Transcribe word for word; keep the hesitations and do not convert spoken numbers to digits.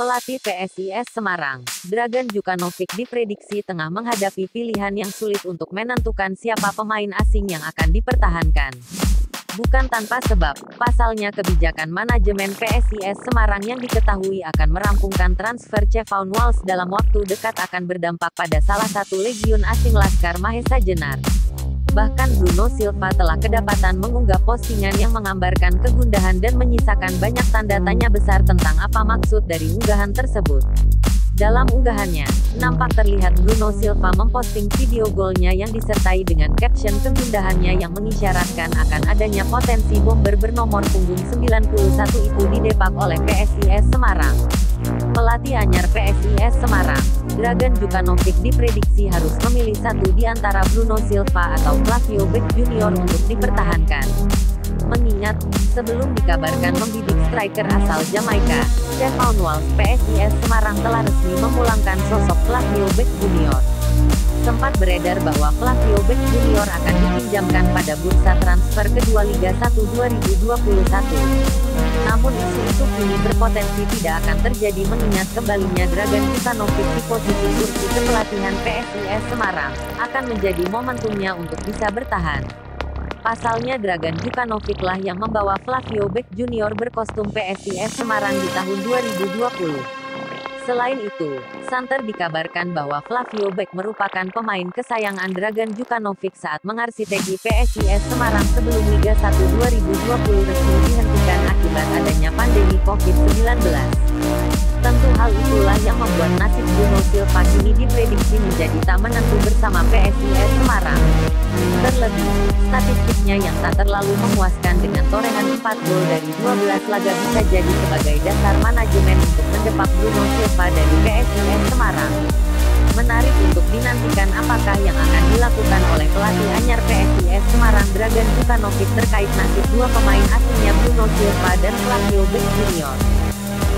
Pelatih P S I S Semarang, Dragan Djukanovic diprediksi tengah menghadapi pilihan yang sulit untuk menentukan siapa pemain asing yang akan dipertahankan. Bukan tanpa sebab, pasalnya kebijakan manajemen P S I S Semarang yang diketahui akan merampungkan transfer Kevin Walsh dalam waktu dekat akan berdampak pada salah satu legiun asing Laskar Mahesa Jenar. Bahkan Bruno Silva telah kedapatan mengunggah postingan yang menggambarkan kegundahan dan menyisakan banyak tanda tanya besar tentang apa maksud dari unggahan tersebut. Dalam unggahannya, nampak terlihat Bruno Silva memposting video golnya yang disertai dengan caption kegundahannya yang mengisyaratkan akan adanya potensi bomber bernomor punggung sembilan puluh satu itu didepak oleh P S I S Semarang. Pelatih anyar P S I S Semarang, Dragan Djukanovic diprediksi harus memilih satu di antara Bruno Silva atau Flavio Beck Junior untuk dipertahankan. Mengingat, sebelum dikabarkan membidik striker asal Jamaika, Kevin Walsh, P S I S Semarang telah resmi memulangkan sosok Flavio Beck Junior Sempat beredar bahwa Flavio Beck Junior akan dipinjamkan pada bursa transfer kedua Liga satu dua ribu dua puluh satu. Namun isu itu kini berpotensi tidak akan terjadi mengingat kembalinya Dragan Djukanovic di posisi kursi kepelatihan P S I S Semarang, akan menjadi momentumnya untuk bisa bertahan. Pasalnya Dragan Djukanovic lah yang membawa Flavio Beck Junior berkostum P S I S Semarang di tahun dua ribu dua puluh. Selain itu, santer dikabarkan bahwa Flavio Beck merupakan pemain kesayangan Dragan Djukanovic saat mengarsiteki P S I S Semarang sebelum Liga satu dua ribu dua puluh resmi dihentikan akibat adanya pandemi COVID sembilan belas. Tentu hal itulah yang membuat nasib Bruno Silva kini diprediksi menjadi tak menentu bersama P S I S Semarang. Terlebih, statistiknya yang tak terlalu memuaskan dengan torehan empat gol dari dua belas laga bisa jadi sebagai dasar manajemen untuk mendepak Bruno Silva dari P S I S Semarang. Menarik untuk dinantikan apakah yang akan dilakukan oleh pelatih anyar P S I S Semarang Dragan Djukanovic terkait nasib dua pemain asingnya Bruno Silva dan Flavio Beck Junior